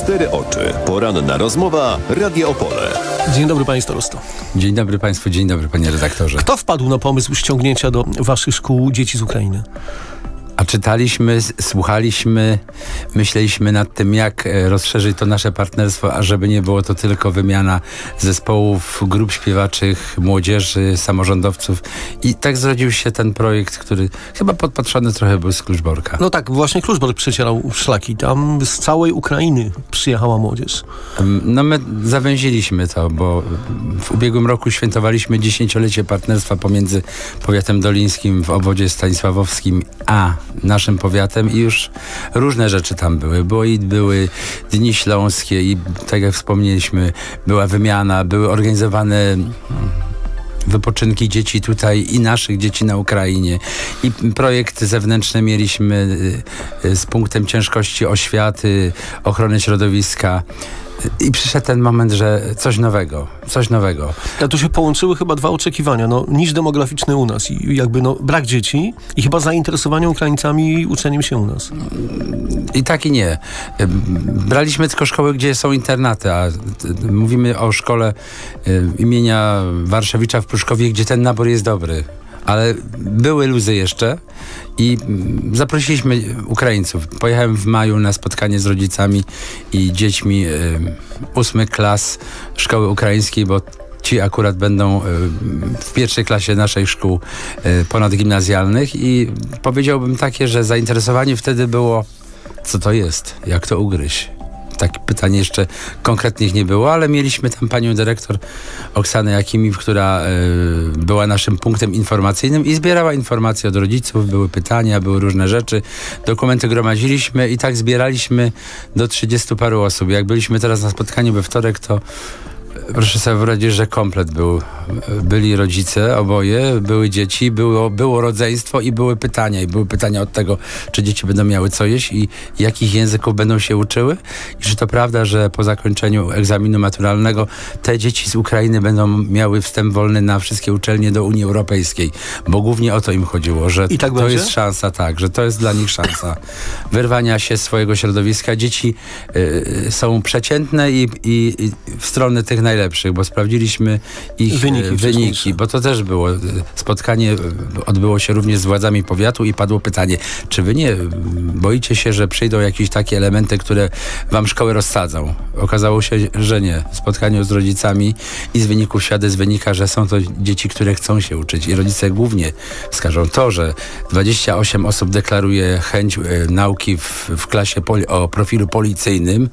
cztery oczy. Poranna rozmowa Radia Opole. Dzień dobry, panie starosto. Dzień dobry państwu, dzień dobry panie redaktorze. Kto wpadł na pomysł ściągnięcia do waszych szkół dzieci z Ukrainy? A czytaliśmy, słuchaliśmy, myśleliśmy nad tym, jak rozszerzyć to nasze partnerstwo, a żeby nie było to tylko wymiana zespołów, grup śpiewaczych, młodzieży, samorządowców. I tak zrodził się ten projekt, który chyba podpatrzony trochę był z Kluczborka. No tak, właśnie Kluczbork przecierał szlaki. Tam z całej Ukrainy przyjechała młodzież. No my zawęziliśmy to, bo w ubiegłym roku świętowaliśmy 10-lecie partnerstwa pomiędzy powiatem dolińskim w obwodzie stanisławowskim a naszym powiatem i już różne rzeczy tam były. Były Dni Śląskie i tak jak wspomnieliśmy, była wymiana, były organizowane wypoczynki dzieci tutaj i naszych dzieci na Ukrainie. I projekty zewnętrzne mieliśmy z punktem ciężkości oświaty, ochrony środowiska. I przyszedł ten moment, że coś nowego. A tu się połączyły chyba dwa oczekiwania. Niż demograficzny u nas i jakby brak dzieci i chyba zainteresowanie Ukraińcami uczeniem się u nas. I tak i nie. Braliśmy tylko szkoły, gdzie są internaty, a mówimy o szkole imienia Warszawicza w Pruszkowie, gdzie ten nabór jest dobry. Ale były luzy jeszcze i zaprosiliśmy Ukraińców. Pojechałem w maju na spotkanie z rodzicami i dziećmi 8 klas szkoły ukraińskiej, bo ci akurat będą w pierwszej klasie naszych szkół ponadgimnazjalnych i powiedziałbym takie, że zainteresowanie wtedy było, co to jest, jak to ugryźć. Takie pytanie jeszcze konkretnych nie było, ale mieliśmy tam panią dyrektor Oksanę Jakimiw, która była naszym punktem informacyjnym i zbierała informacje od rodziców, były pytania, były różne rzeczy, dokumenty gromadziliśmy i tak zbieraliśmy do 30 paru osób. Jak byliśmy teraz na spotkaniu we wtorek, to proszę sobie wyobrazić, że komplet był. Byli rodzice, oboje, były dzieci, było rodzeństwo i były pytania. I były pytania od tego, czy dzieci będą miały co jeść i jakich języków będą się uczyły. I czy to prawda, że po zakończeniu egzaminu maturalnego te dzieci z Ukrainy będą miały wstęp wolny na wszystkie uczelnie do Unii Europejskiej. Bo głównie o to im chodziło, że I tak to będzie? jest szansa, tak, że to jest dla nich szansa wyrwania się z swojego środowiska. Dzieci są przeciętne i w stronę tych najlepszych, bo sprawdziliśmy ich wyniki, bo to też było. Spotkanie odbyło się również z władzami powiatu i padło pytanie, czy wy nie boicie się, że przyjdą jakieś takie elementy, które wam szkoły rozsadzą? Okazało się, że nie. W spotkaniu z rodzicami i z wyników świadectw wynika, że są to dzieci, które chcą się uczyć i rodzice głównie wskażą to, że 28 osób deklaruje chęć nauki w klasie o profilu policyjnym,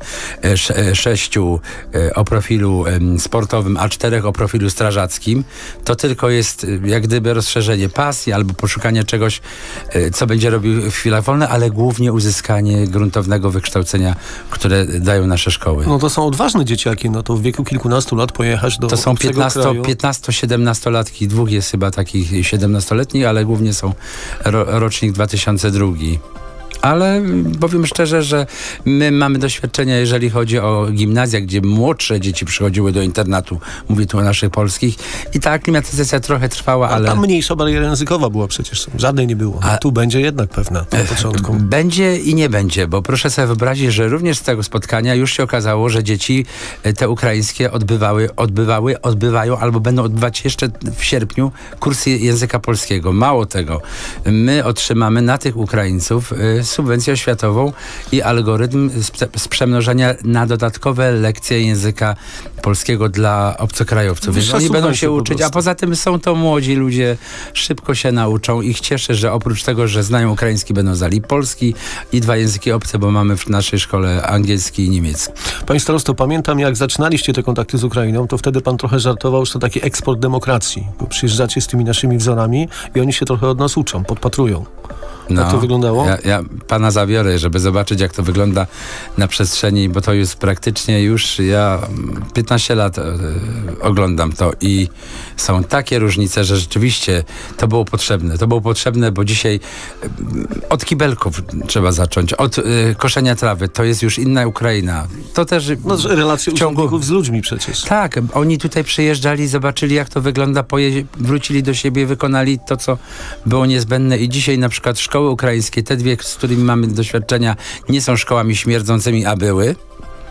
6 o profilu sportowym, a 4 o profilu strażackim, to tylko jest jak gdyby rozszerzenie pasji albo poszukanie czegoś, co będzie robił w chwilach wolnych, ale głównie uzyskanie gruntownego wykształcenia, które dają nasze szkoły. No to są odważne dzieciaki, to w wieku kilkunastu lat pojechać do to są obcego kraju. 15-17-latki, 2 jest chyba takich 17-letnich, ale głównie są rocznik 2002. Ale powiem szczerze, że my mamy doświadczenia, jeżeli chodzi o gimnazja, gdzie młodsze dzieci przychodziły do internatu, mówię tu o naszych polskich, i ta aklimatyzacja trochę trwała, ale tam mniejsza bariera językowa była przecież, żadnej nie było. A tu będzie jednak pewna na początku. Będzie i nie będzie, bo proszę sobie wyobrazić, że również z tego spotkania już się okazało, że dzieci te ukraińskie odbywają albo będą odbywać jeszcze w sierpniu kursy języka polskiego. Mało tego, my otrzymamy na tych Ukraińców subwencję oświatową i algorytm z przemnożenia na dodatkowe lekcje języka polskiego dla obcokrajowców. Więc oni będą się uczyć, a poza tym są to młodzi ludzie, szybko się nauczą. Ich cieszę, że oprócz tego, że znają ukraiński, będą znali polski i 2 języki obce, bo mamy w naszej szkole angielski i niemiecki. Panie starosto, pamiętam, jak zaczynaliście te kontakty z Ukrainą, to wtedy pan trochę żartował, że to taki eksport demokracji, bo przyjeżdżacie z tymi naszymi wzorami i oni się trochę od nas uczą, podpatrują. Jak to wyglądało? Ja pana zabiorę, żeby zobaczyć, jak to wygląda na przestrzeni, bo to jest praktycznie już, ja 15 lat oglądam to i są takie różnice, że rzeczywiście to było potrzebne. To było potrzebne, bo dzisiaj od kibelków trzeba zacząć, od koszenia trawy. To jest już inna Ukraina. To też relacje urzędników z ludźmi przecież. Tak, oni tutaj przyjeżdżali, zobaczyli, jak to wygląda, wrócili do siebie, wykonali to, co było niezbędne i dzisiaj na przykład szkoły ukraińskie, te 2, z którymi mamy doświadczenia, nie są szkołami śmierdzącymi, a były.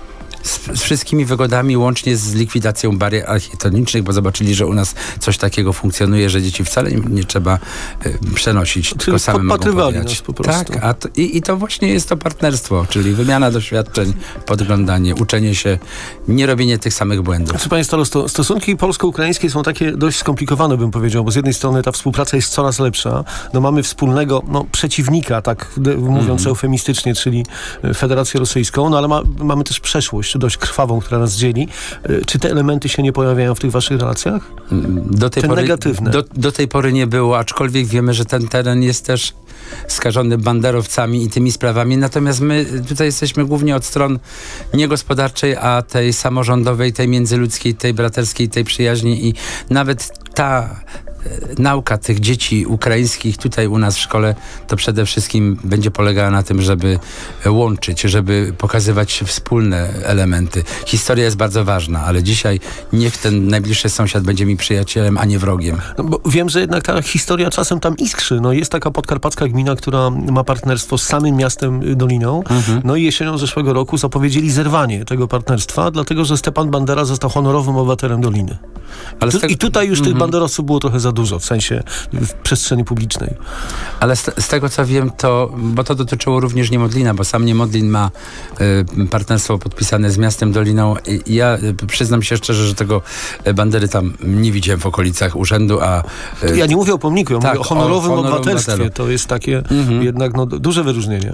z wszystkimi wygodami, łącznie z likwidacją barier architektonicznych, bo zobaczyli, że u nas coś takiego funkcjonuje, że dzieci wcale nie trzeba przenosić, tylko same mogą podjechać. Po prostu. Tak, i to właśnie jest to partnerstwo, czyli wymiana doświadczeń, podglądanie, uczenie się, nie robienie tych samych błędów. Znaczy, panie starosto, stosunki polsko-ukraińskie są takie dość skomplikowane, bym powiedział, bo z jednej strony ta współpraca jest coraz lepsza. No, mamy wspólnego przeciwnika, tak mówiąc eufemistycznie, czyli Federację Rosyjską, no ale mamy też przeszłość dość krwawą, która nas dzieli. Czy te elementy się nie pojawiają w tych waszych relacjach? Negatywne. Do tej pory nie było, aczkolwiek wiemy, że ten teren jest też skażony banderowcami i tymi sprawami. Natomiast my tutaj jesteśmy głównie od stron nie gospodarczej, a tej samorządowej, tej międzyludzkiej, tej braterskiej, tej przyjaźni i nawet ta nauka tych dzieci ukraińskich tutaj u nas w szkole to przede wszystkim będzie polegała na tym, żeby łączyć, żeby pokazywać wspólne elementy. Historia jest bardzo ważna, ale dzisiaj niech ten najbliższy sąsiad będzie mi przyjacielem, a nie wrogiem. No, bo wiem, że jednak ta historia czasem tam iskrzy. No, jest taka podkarpacka gmina, która ma partnerstwo z samym miastem Doliną. No i jesienią zeszłego roku zapowiedzieli zerwanie tego partnerstwa, dlatego że Stepan Bandera został honorowym obywatelem Doliny. I tutaj już tych banderowców było trochę za dużo, w sensie w przestrzeni publicznej. Ale z tego co wiem, bo to dotyczyło również Niemodlina, bo sam Niemodlin ma partnerstwo podpisane z miastem Doliną. Ja przyznam się szczerze, że tego Bandery tam nie widziałem w okolicach urzędu, a... Ja nie mówię o pomniku, ja mówię o honorowym obywatelstwie. To jest takie jednak duże wyróżnienie.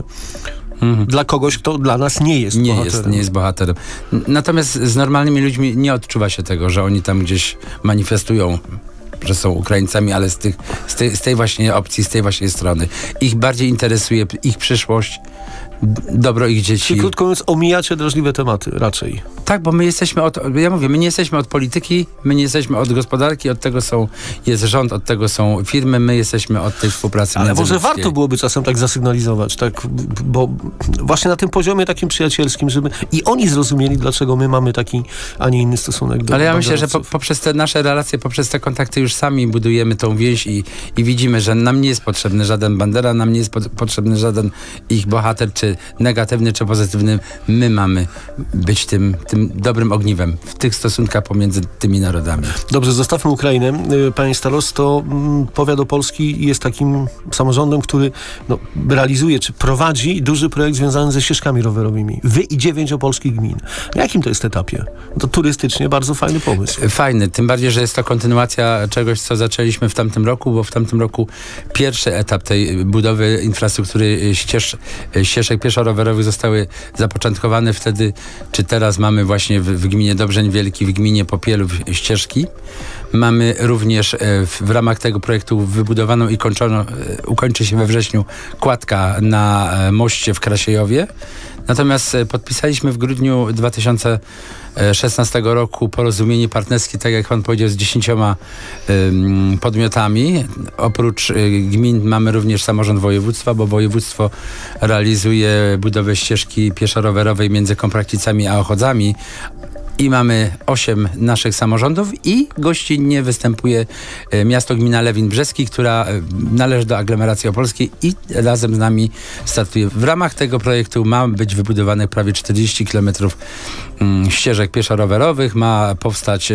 Dla kogoś, kto dla nas nie jest bohaterem. Nie jest bohaterem. Natomiast z normalnymi ludźmi nie odczuwa się tego, że oni tam gdzieś manifestują, że są Ukraińcami, ale z tej właśnie opcji, z tej właśnie strony. Ich bardziej interesuje ich przyszłość, dobro ich dzieci. Czyli krótko mówiąc, omijacie drażliwe tematy raczej. Tak, bo my jesteśmy my nie jesteśmy od polityki, my nie jesteśmy od gospodarki, od tego jest rząd, od tego są firmy, my jesteśmy od tej współpracy międzyludzkiej. Ale może warto byłoby czasem tak zasygnalizować, tak, bo właśnie na tym poziomie takim przyjacielskim, żeby i oni zrozumieli, dlaczego my mamy taki, a nie inny stosunek do Ale ja myślę, że poprzez te nasze relacje, poprzez te kontakty już sami budujemy tą więź i widzimy, że nam nie jest potrzebny żaden Bandera, nam nie jest potrzebny żaden ich bohater, czy negatywny, czy pozytywny. My mamy być tym dobrym ogniwem w tych stosunkach pomiędzy tymi narodami. Dobrze, zostawmy Ukrainę. Panie starosto, powiat opolski jest takim samorządem, który realizuje, czy prowadzi duży projekt związany ze ścieżkami rowerowymi. Wy i 9 opolskich gmin. Na jakim to jest etapie? To turystycznie bardzo fajny pomysł. Fajny, tym bardziej, że jest to kontynuacja czegoś, co zaczęliśmy w tamtym roku, bo w tamtym roku pierwszy etap tej budowy infrastruktury ścieżek pieszo-rowerowych zostały zapoczątkowane wtedy, czy teraz mamy właśnie w gminie Dobrzeń Wielki, w gminie Popielów ścieżki. Mamy również w ramach tego projektu wybudowaną i ukończy się we wrześniu kładka na moście w Krasiejowie. Natomiast podpisaliśmy w grudniu 2016 roku porozumienie partnerskie, tak jak pan powiedział, z 10 podmiotami. Oprócz gmin mamy również samorząd województwa, bo województwo realizuje budowę ścieżki pieszo-rowerowej między Komprachticami a Ochodzami. I mamy 8 naszych samorządów i gościnnie występuje miasto gmina Lewin Brzeski, która należy do aglomeracji opolskiej i razem z nami startuje. W ramach tego projektu ma być wybudowanych prawie 40 km ścieżek pieszo-rowerowych, ma powstać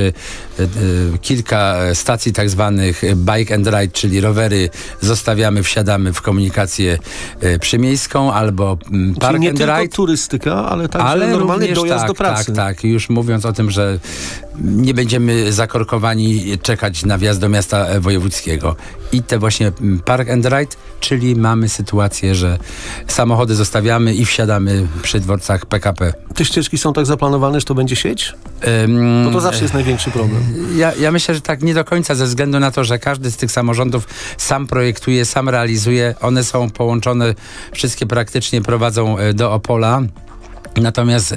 kilka stacji tak zwanych bike and ride, czyli rowery zostawiamy, wsiadamy w komunikację przymiejską albo park czyli nie and tylko ride. Turystyka, ale także normalny dojazd do pracy. Tak, już mówiąc o tym, że nie będziemy zakorkowani czekać na wjazd do miasta wojewódzkiego. I te właśnie park and ride, czyli mamy sytuację, że samochody zostawiamy i wsiadamy przy dworcach PKP. Te ścieżki są tak zaplanowane, że to będzie sieć? Bo to zawsze jest największy problem. Ja myślę, że tak nie do końca, ze względu na to, że każdy z tych samorządów sam projektuje, sam realizuje. One są połączone, wszystkie praktycznie prowadzą do Opola. Natomiast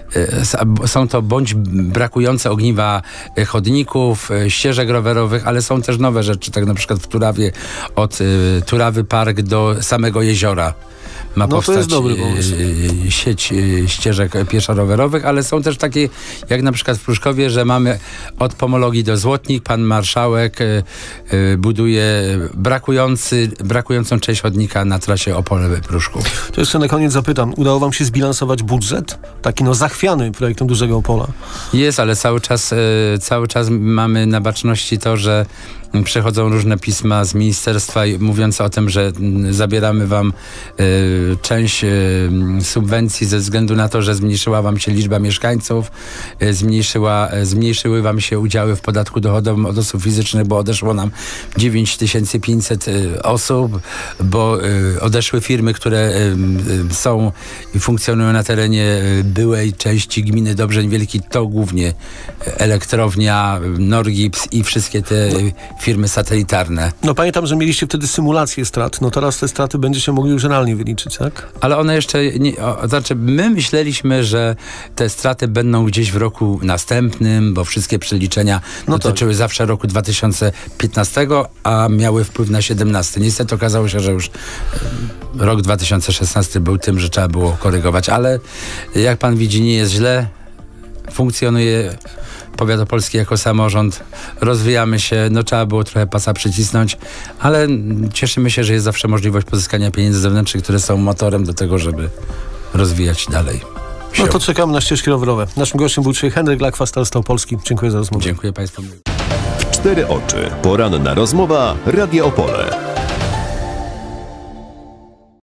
są to bądź brakujące ogniwa chodników, ścieżek rowerowych, ale są też nowe rzeczy, tak na przykład w Turawie od Turawy Park do samego jeziora. ma to powstać jest dobry pomysł. sieć ścieżek pieszo-rowerowych, ale są też takie, jak na przykład w Pruszkowie, że mamy od Pomologii do Złotnik, pan marszałek buduje brakującą część chodnika na trasie Opole-Pruszków. To jeszcze na koniec zapytam, udało wam się zbilansować budżet? Taki zachwiany projektem Dużego Opola. Jest, ale cały czas mamy na baczności to, że przychodzą różne pisma z ministerstwa mówiące o tym, że zabieramy wam część subwencji ze względu na to, że zmniejszyła wam się liczba mieszkańców, zmniejszyły wam się udziały w podatku dochodowym od osób fizycznych, bo odeszło nam 9500 osób, bo odeszły firmy, które są i funkcjonują na terenie byłej części gminy Dobrzeń Wielki, to głównie Elektrownia, Norgips i wszystkie te firmy satelitarne. Pamiętam, że mieliście wtedy symulację strat. Teraz te straty będziecie mogli już realnie wyliczyć, tak? Ale one jeszcze nie... Znaczy, my myśleliśmy, że te straty będą gdzieś w roku następnym, bo wszystkie przeliczenia dotyczyły zawsze roku 2015, a miały wpływ na 2017. Niestety okazało się, że już rok 2016 był tym, że trzeba było korygować, ale jak pan widzi, nie jest źle. Funkcjonuje Powiat Opolski jako samorząd, rozwijamy się, trzeba było trochę pasa przycisnąć, ale cieszymy się, że jest zawsze możliwość pozyskania pieniędzy zewnętrznych, które są motorem do tego, żeby rozwijać dalej. To czekamy na ścieżki rowerowe. Naszym gościem był dzisiaj Henryk Lakwa, starosta opolski. Dziękuję za rozmowę. Dziękuję państwu. W 4 oczy. Poranna rozmowa Radia Opole.